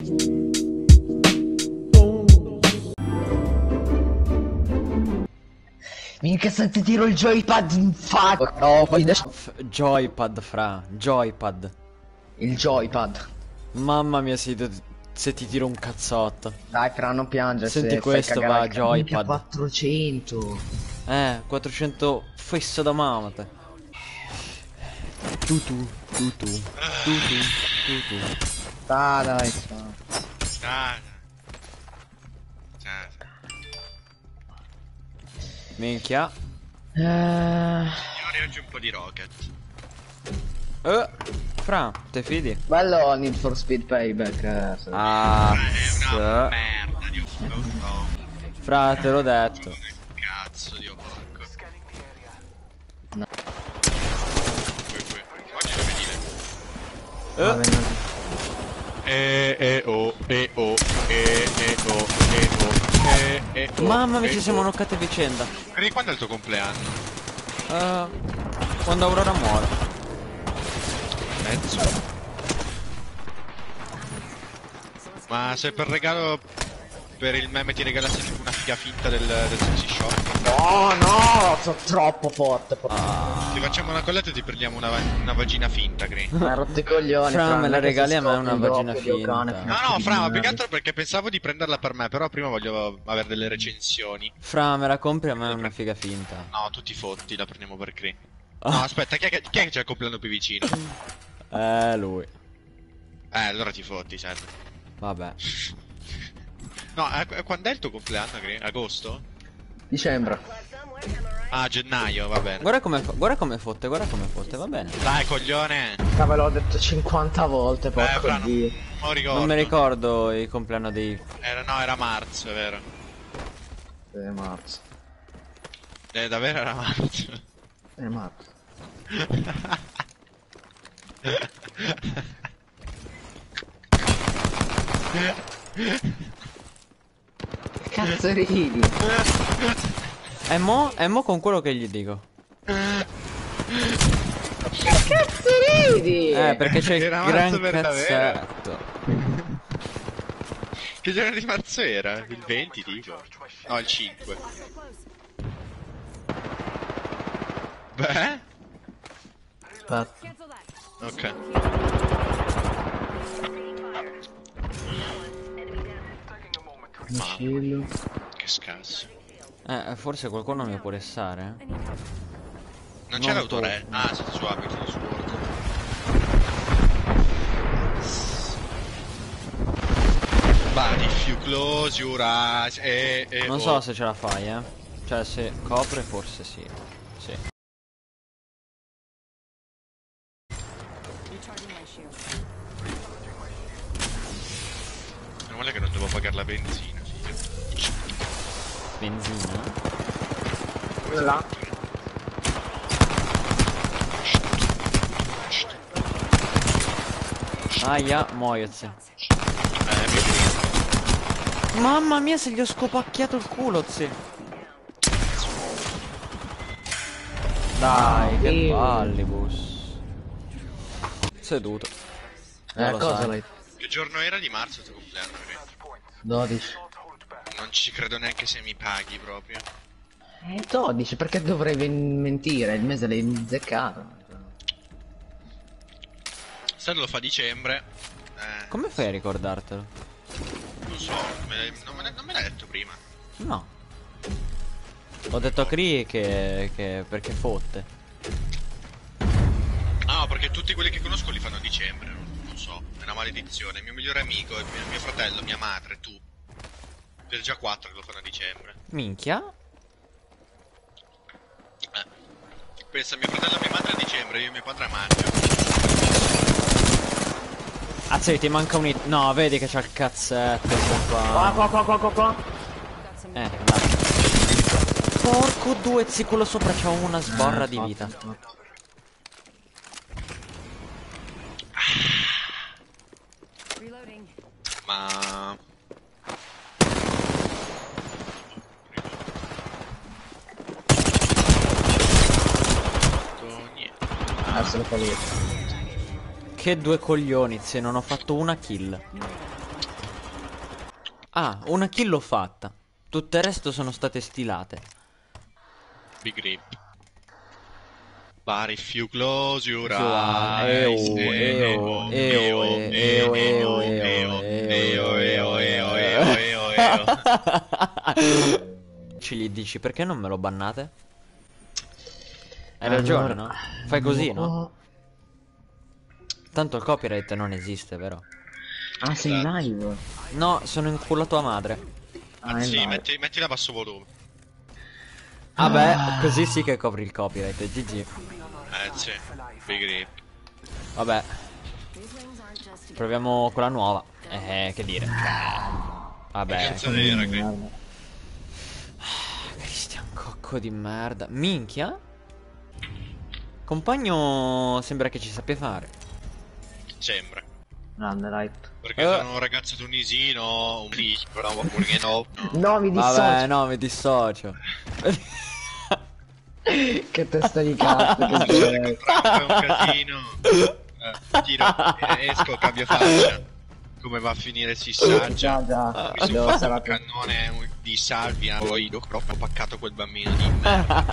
Minchia, se ti tiro il joypad in faccia. No, poi adesso... Joypad, fra. Joypad. Il joypad. Mamma mia, se ti tiro un cazzotto. Dai, fra, non piangere. Senti, se questo fai va cagare a minchia, joypad. 400. 400 fesso da mamata. Tutu. Dai. Minchia. Signori, oggi un po' di rocket. Fra, te fidi? Bello Need for Speed Payback. Sì. Ah, È una merda di porco. fra, te l'ho detto. Che cazzo di porco. No. Oggi lo vedi. Va bene. Mamma mia, ci siamo noccati a vicenda. Quindi quando è il tuo compleanno? Quando Aurora muore. Mezzo. Ma se per regalo per il meme ti regalassi tipo una figa finta del sexy shop? No, sono troppo forte. Ti facciamo una colletta e ti prendiamo una vagina finta, Green. Ma rotti i coglioni. Fra, me la che regali si a me scopre una il vagina doppio di finta. Ocane, No, Fra, ma più che merda. altro perché pensavo di prenderla per me, però prima voglio avere delle recensioni. Fra, me la compri a me una figa finta. No, tu ti fotti, la prendiamo per Green. No, aspetta, chi è che c'è il compleanno più vicino? Lui. Allora ti fotti, serve. Vabbè. No, quando è il tuo compleanno, Green? Agosto? Dicembre. Ah, gennaio, va bene. Guarda come fotte, va bene. Dai, coglione! Cavolo, l'ho detto 50 volte, porco Fra, Dio. non ricordo. Non mi ricordo il compleanno dei... Era marzo, è vero. Marzo. Davvero era marzo. Marzo. Che cazzo ridi? E mo con quello che gli dico. Che cazzo ridi? Perché c'è il Era gran marzo per davvero. cazzetto. Che giorno di marzo era? Il 20 tipo? No, il 5. Beh? Aspetta. Ok. Micillo. Che scarso. Forse qualcuno mi può restare. Non c'è l'autore? Ah, siete su Abit, sono su Word. But if you close your eyes Non so se ce la fai, Cioè, se copre forse sì. Sì. Meno male che non devo pagare la benzina, figa. Benzina? Là. Aia, muoiozze. Mamma mia, se gli ho scopacchiato il culo, zi. Dai, che ballibus. Seduto. Lo Cosa sai. l'hai? Che giorno era di marzo il tuo compleanno? 12. Non ci credo neanche se mi paghi proprio. 12, perché dovrei mentire? Il mese l'hai zeccato. Se lo fa a dicembre. Come fai a ricordartelo? Non so, non me l'hai detto prima. No. Ho detto a Cree che perché fotte. No, perché tutti quelli che conosco li fanno a dicembre. Non so, è una maledizione. Il mio migliore amico, mio fratello, mia madre, tu. Siete già 4 che lo fanno a dicembre. Minchia. Pensa, mio fratello e mia madre a dicembre, io e mio padre a maggio. Azzi, ti manca un hit. No, vedi che c'ha il cazzetto qua. Qua. Dai. Porco due, zi, quello sopra c'ha una sborra di vita. Ma... niente. Adesso lo fa lui. Che due coglioni, zi, non ho fatto una kill. Ah, una kill l'ho fatta. Tutto il resto sono state stilate. Big rip. But if you close your Eo, eyes, eo, eo, ci gli dici perché non me lo bannate? Hai ragione, no? Fai così, no? Tanto il copyright non esiste, vero? Ah, sei in live? No, sono in culo a tua madre. Anzi, in live. mettila a basso volume. Vabbè, così sì che copri il copyright, GG. Sì, big rip. Vabbè, proviamo quella nuova. Che dire. Vabbè. Cazzo era, credo. Christian cocco di merda. Minchia. Compagno sembra che ci sappia fare. Sembra. Grande, right. Perché sono un ragazzo tunisino, un bravo, perché no? No, mi dissocio. Vabbè, no, mi dissocio. Che testa di cazzo che c'è. Trump è un casino. Tiro, esco, cambio faccia. Come va a finire il sissaggia? Già. Mi sono Devo fatto stare un cannone di salvia. Poi ho paccato quel bambino di merda.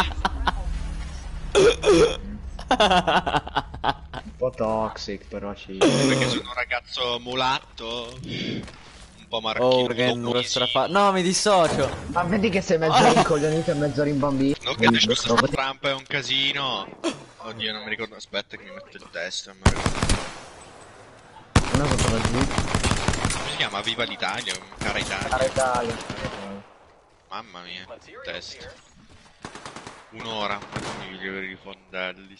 un po' toxic, però ci... Perché sono un ragazzo mulatto. Un po' marchino. Oh, che nostra fa... No, mi dissocio. Ma vedi che sei mezzo rincoglionito e mezzo rimbambito. Non capisco questo Trump è un casino. Oddio, non mi ricordo. Aspetta che mi metto il testo. Non mi ricordo. Una cosa da giù. Come si chiama? Viva l'Italia, cara Italia. Cara Italia. Mamma mia, test. Un'ora, mi livelli di fondelli.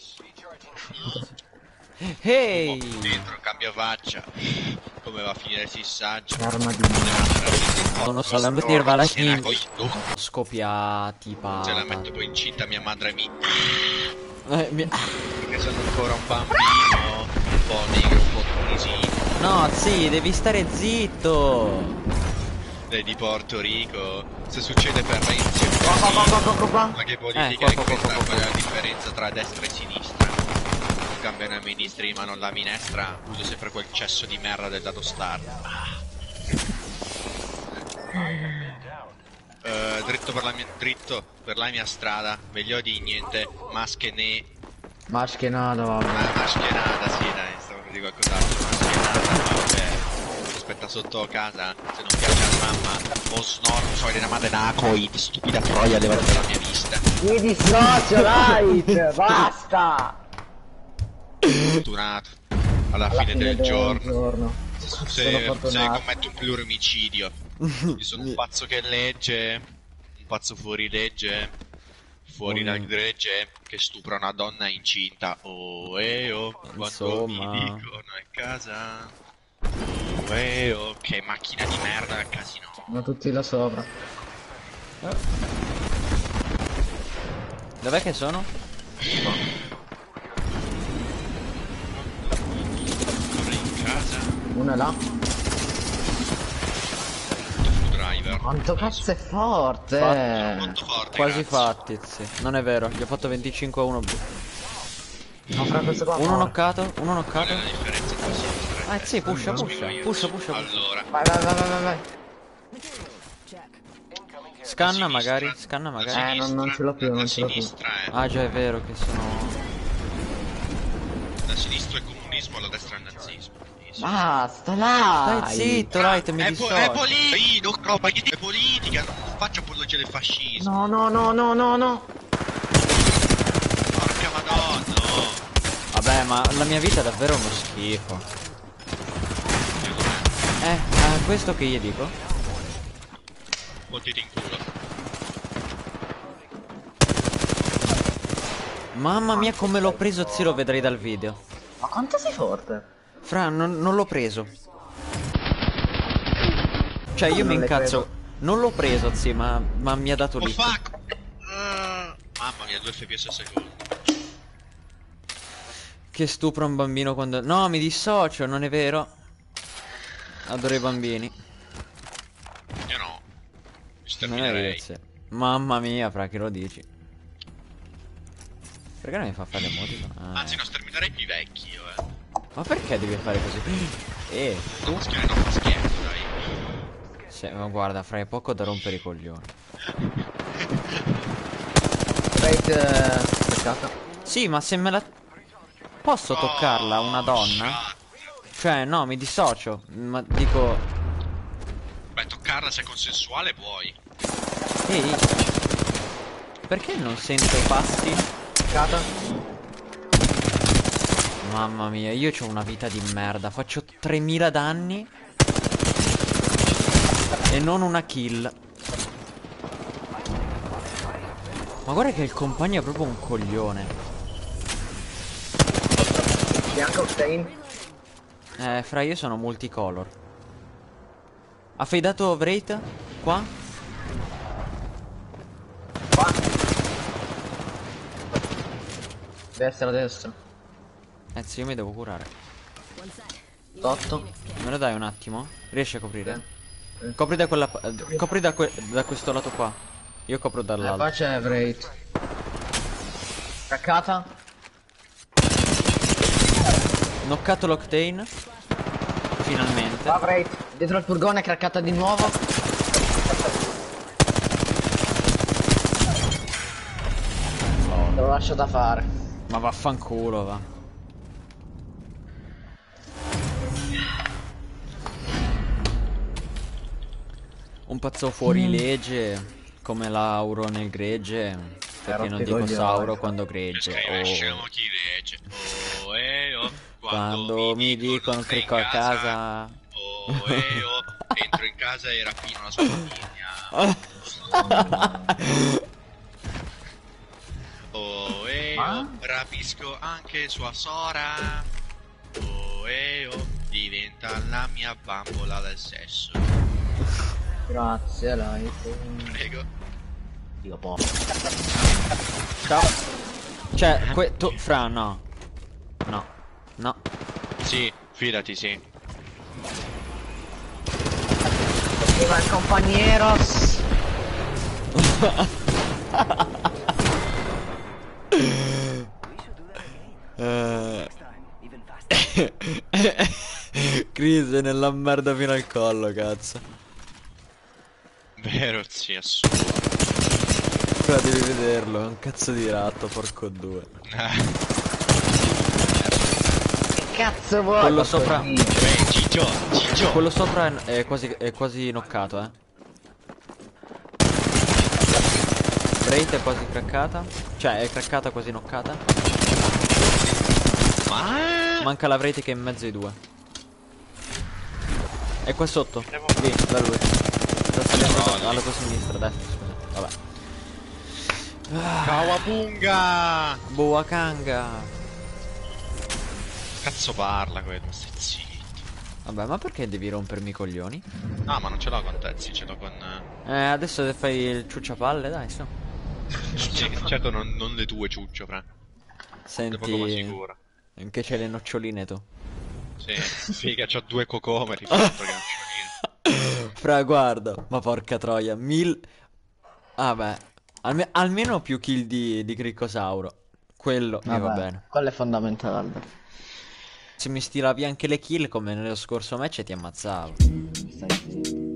Ehi. Dentro, cambio faccia. Come va a finire il sissaggio? Arma di merda. Non so, la dirva la scoppia tipa. Se la metto poi incinta mia madre mi... mi... Perché sono ancora un bambino. Un po' negro, un po' tunisino. No, sì, devi stare zitto. Di Porto Rico. Se succede per me insieme. Ma che politica è questa? Qual è la differenza tra destra e sinistra? Cambiano i ministri ma non la minestra. Uso sempre quel cesso di merda del dato star. Dritto per la mia strada. Meglio di niente. Maschenado, vabbè. Maschenada, sì, dai, stavo per dire qualcos'altro. Maschenada, vabbè. Aspetta sotto casa. Se non piace a mamma. O snorro, so vedere la madre da Acoid. Stupida troia, levati dalla mia vista. Mi dissocio, Light! Basta! Fortunato. Alla fine del giorno. Se fortunato. commetto un pluromicidio. Io sono un pazzo che legge. Un pazzo fuori legge. Fuori la legge. Che stupra una donna incinta. Oh, quando Insomma. mi dicono è casa. Oh, che macchina di merda al casino. Ma tutti là sopra. Dov'è che sono? In casa. Una è là. Driver. Quanto cazzo è forte! Molto forte. Quasi grazie. fatti, sì. Non è vero, gli ho fatto 25 a 1. No, fra questo qua. Uno knoccato, uno Qual è knoccato. la differenza tra sinistra e Ah, sì, destra? pusha. Allora. Vai. Scanna magari, sinistra. scanna La magari. non ce l'ho più, la non ce l'ho più. sinistra è... Ah, già è vero che sono... La sinistra è comunismo, la destra è nazismo. Basta, là! Stai zitto, Light, mi È dissocio. politica! No, ma che è politica! Non faccio apologia del fascismo! No. Porca madonna! Oh. Vabbè, ma la mia vita è davvero uno schifo. Questo che gli dico? Fottiti in culo. Mamma mia come l'ho preso, zio, lo vedrai dal video. Ma quanto sei forte? Fra, non l'ho preso. Cioè io Non mi l'hai incazzo. Non l'ho preso, zio, ma mi ha dato Oh lì. fuck! Mamma mia, 2 fps al secondo. Che stupro un bambino quando... No, mi dissocio, non è vero. Adoro i bambini. Io no. Mi Non è sterminerei. vero, zio. Mamma mia, fra, che lo dici? Perché non mi fa fare emoticon? Ah, Anzi, no, sterminerei più vecchi io, Ma perché devi fare così? No, ma scherzo, dai. Sì, ma guarda, fra poco da rompere i coglioni. Peccato. Sì, ma se me la... Posso toccarla, una donna? Cioè, no, mi dissocio. Ma dico... Beh, toccarla se è consensuale puoi. Ehi. Perché non sento passi? Peccato. Mamma mia, io ho una vita di merda. Faccio 3000 danni. E non una kill. Ma guarda che il compagno è proprio un coglione. Bianco Stain. Fra io sono multicolor. Ha fadato Wraith? Qua? Qua. Destra, destra. Sì, io mi devo curare. 8. Me lo dai un attimo? Riesci a coprire? Copri da quella... copri da questo lato qua. Io copro dall'altro. Qua c'è Wraith. Staccata. Knoccato l'Octane. Finalmente. Va Wraith. Dietro al furgone, craccata di nuovo. Te lo lascio da fare. Ma vaffanculo, va. Un pazzo fuori legge. Come Lauro nel gregge. Perché non dico Sauro quando gregge. Scrive chi legge. Oh. Quando mi dicono cricco a casa. Oh. Entro in casa e rapino la sua famiglia. Rapisco anche sua sora. Oh. Diventa la mia bambola del sesso. Grazie, dai. Prego. Dio po'. Ciao. Cioè, tu, Fra, no. No. Sì, fidati, sì. Viva il compañeros. Crisi nella merda fino al collo, cazzo. Vero, sì, assurdo. Però devi vederlo, è un cazzo di ratto, porco due. Che cazzo vuoi? Quello sopra. Ciccio. Quello sopra è quasi knoccato, eh. Wraith è quasi craccata. Cioè, è craccata quasi knoccata. Manca la Wraith che è in mezzo ai due. È qua sotto. Lì, da lui. Sta salendo alla tua sinistra, destra, scusa. Vabbè. Kawapunga! Boakanga. Cazzo parla quello, stai zitto. Vabbè, ma perché devi rompermi i coglioni? No, ma non ce l'ho con Tezzi, ce l'ho con... Adesso fai il ciucciapalle, dai, su. Sì, certo non le tue ciuccio, fra. Sei poco ma Senti, sicuro. anche c'hai le noccioline tu. Sì, figa, c'ho 2 cocomeri, altro che nocciolino. Fra, guarda, ma porca troia, Vabbè, almeno più kill di Criccosauro. Quello mi va bene. Quello è fondamentale. Se mi stilavi anche le kill come nello scorso match ti ammazzavo. Stai zitto.